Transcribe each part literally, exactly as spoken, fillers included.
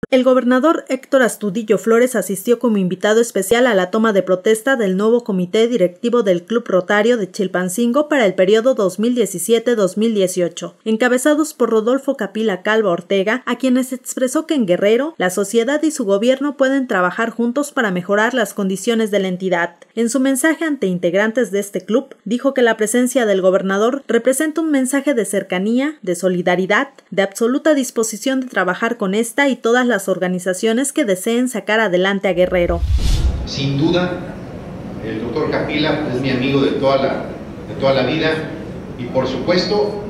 El gobernador Héctor Astudillo Flores asistió como invitado especial a la toma de protesta del nuevo comité directivo del Club Rotario de Chilpancingo para el periodo dos mil diecisiete a dos mil dieciocho, encabezados por Rodolfo Capila Calva Ortega, a quienes expresó que en Guerrero, la sociedad y su gobierno pueden trabajar juntos para mejorar las condiciones de la entidad. En su mensaje ante integrantes de este club, dijo que la presencia del gobernador representa un mensaje de cercanía, de solidaridad, de absoluta disposición de trabajar con esta y todas las organizaciones que deseen sacar adelante a Guerrero. Sin duda, el doctor Capila es mi amigo de toda la, de toda la vida y por supuesto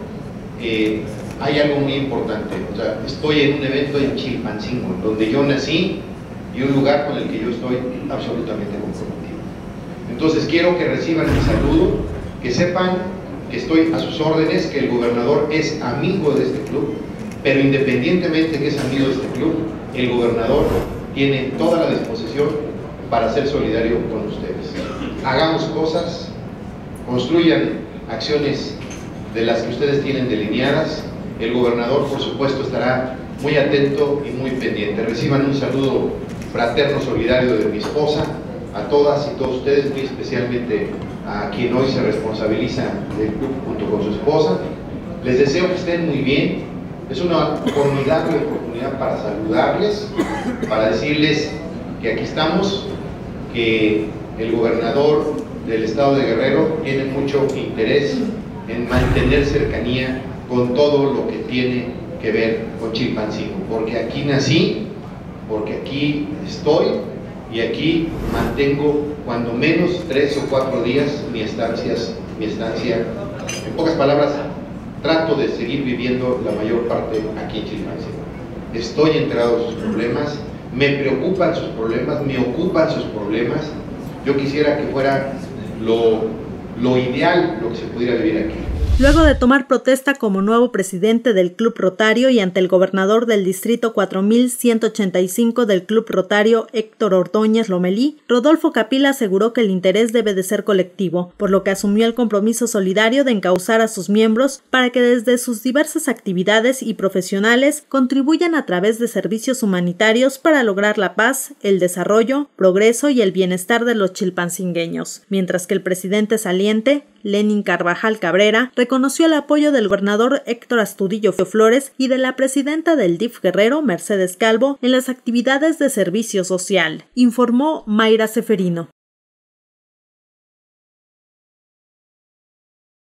eh, hay algo muy importante. O sea, estoy en un evento en Chilpancingo, donde yo nací y un lugar con el que yo estoy absolutamente comprometido. Entonces quiero que reciban mi saludo, que sepan que estoy a sus órdenes, que el gobernador es amigo de este club, pero independientemente que es amigo de este club, el gobernador tiene toda la disposición para ser solidario con ustedes. Hagamos cosas, construyan acciones de las que ustedes tienen delineadas. El gobernador, por supuesto, estará muy atento y muy pendiente. Reciban un saludo fraterno, solidario de mi esposa, a todas y todos ustedes, muy especialmente a quien hoy se responsabiliza del club junto con su esposa. Les deseo que estén muy bien. Es una formidable oportunidad para saludarles, para decirles que aquí estamos, que el gobernador del estado de Guerrero tiene mucho interés en mantener cercanía con todo lo que tiene que ver con Chilpancingo, porque aquí nací, porque aquí estoy y aquí mantengo cuando menos tres o cuatro días mi estancia, mi estancia, en pocas palabras, trato de seguir viviendo la mayor parte aquí en Chilpancingo. Estoy enterado de sus problemas, me preocupan sus problemas, me ocupan sus problemas. Yo quisiera que fuera lo, lo ideal lo que se pudiera vivir aquí. Luego de tomar protesta como nuevo presidente del Club Rotario y ante el gobernador del distrito cuatro mil ciento ochenta y cinco del Club Rotario Héctor Ordóñez Lomelí, Rodolfo Capila aseguró que el interés debe de ser colectivo, por lo que asumió el compromiso solidario de encauzar a sus miembros para que desde sus diversas actividades y profesionales contribuyan a través de servicios humanitarios para lograr la paz, el desarrollo, progreso y el bienestar de los chilpancingueños, mientras que el presidente saliente, Lenin Carvajal Cabrera, reconoció el apoyo del gobernador Héctor Astudillo Flores y de la presidenta del D I F Guerrero, Mercedes Calvo, en las actividades de servicio social, informó Mayra Seferino.